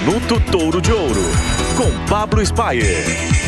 Minuto Touro de Ouro, com Pablo Spyer.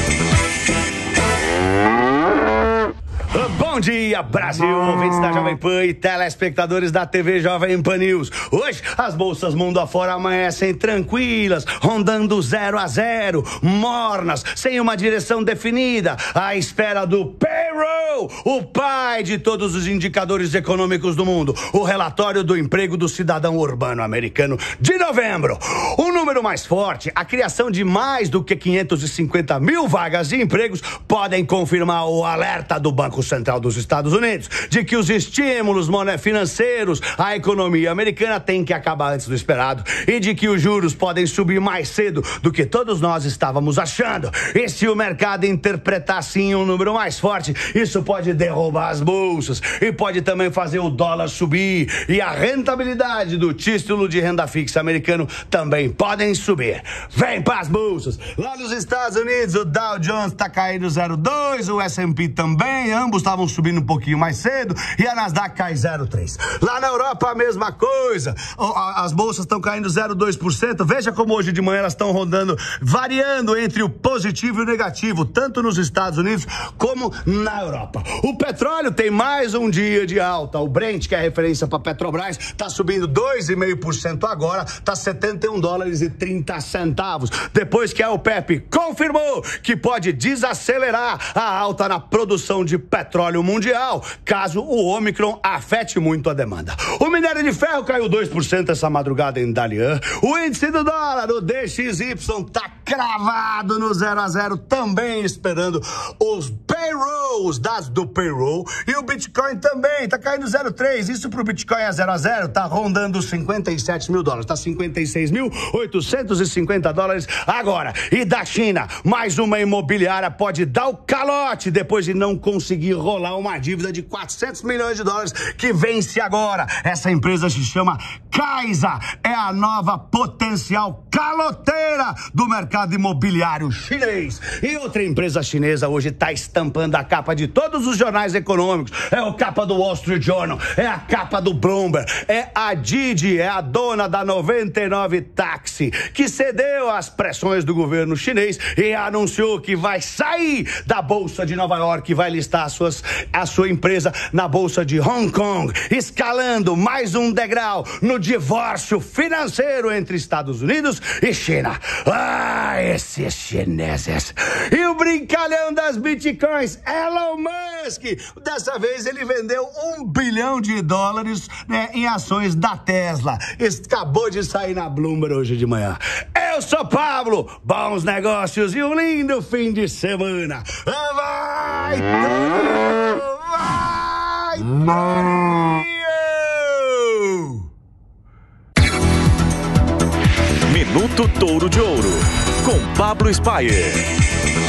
Bom dia, Brasil, ouvintes da Jovem Pan e telespectadores da TV Jovem Pan News. Hoje, as bolsas mundo afora amanhecem tranquilas, rondando 0 a 0, mornas, sem uma direção definida, à espera do payroll, o pai de todos os indicadores econômicos do mundo, o relatório do emprego do cidadão urbano americano de novembro. O número mais forte, a criação de mais do que 550 mil vagas de empregos, podem confirmar o alerta do Banco Central dos Estados Unidos de que os estímulos financeiros à economia americana têm que acabar antes do esperado e de que os juros podem subir mais cedo do que todos nós estávamos achando. E se o mercado interpretar assim um número mais forte, isso pode derrubar as bolsas e pode também fazer o dólar subir e a rentabilidade do título de renda fixa americano também podem subir. Vem para as bolsas. Lá nos Estados Unidos o Dow Jones está caindo 0,2, o S&P também, ambos estavam subindo um pouquinho mais cedo e a Nasdaq cai 0,3. Lá na Europa a mesma coisa, as bolsas estão caindo 0,2%. Veja como hoje de manhã elas estão rodando, variando entre o positivo e o negativo, tanto nos Estados Unidos como na Europa. O petróleo tem mais um dia de alta. O Brent, que é a referência para Petrobras, está subindo 2,5% agora, está $71,30. Depois que a OPEP confirmou que pode desacelerar a alta na produção de petróleo mundial, caso o Ômicron afete muito a demanda. O minério de ferro caiu 2% essa madrugada em Dalian. O índice do dólar, o DXY, tá cravado no 0 a 0, também esperando os payrolls, os dados do payroll. E o Bitcoin também tá caindo 0,3. Isso pro Bitcoin é 0 a 0, tá rondando $57 mil, tá $56.850 agora. E da China, mais uma imobiliária pode dar o calote depois de não conseguir rolar uma dívida de $400 milhões que vence agora. Essa empresa se chama Caixa, é a nova potencial caloteira do mercado imobiliário chinês. E outra empresa chinesa hoje está estampando a capa de todos os jornais econômicos. É a capa do Wall Street Journal, é a capa do Bloomberg, é a Didi, é a dona da 99 Taxi, que cedeu às pressões do governo chinês e anunciou que vai sair da Bolsa de Nova York e vai listar a sua empresa na Bolsa de Hong Kong, escalando mais um degrau no divórcio financeiro entre Estados Unidos e China. Ah, esses chineses! E o brincalhão das bitcoins, Elon Musk, dessa vez ele vendeu $1 bilhão, né, em ações da Tesla. Acabou de sair na Bloomberg hoje de manhã. Eu sou Pablo, bons negócios e um lindo fim de semana. Vai! Minuto Touro de Ouro, com Pablo Spyer.